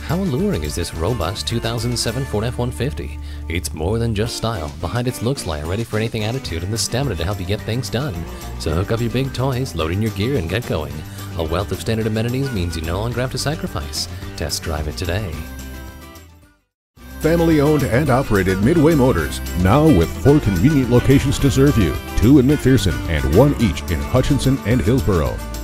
How alluring is this robust 2007 Ford F-150? It's more than just style. Behind its looks lie a ready-for-anything attitude and the stamina to help you get things done. So hook up your big toys, load in your gear, and get going. A wealth of standard amenities means you no longer have to sacrifice. Test drive it today. Family owned and operated Midway Motors, now with 4 convenient locations to serve you, 2 in McPherson and 1 each in Hutchinson and Hillsboro.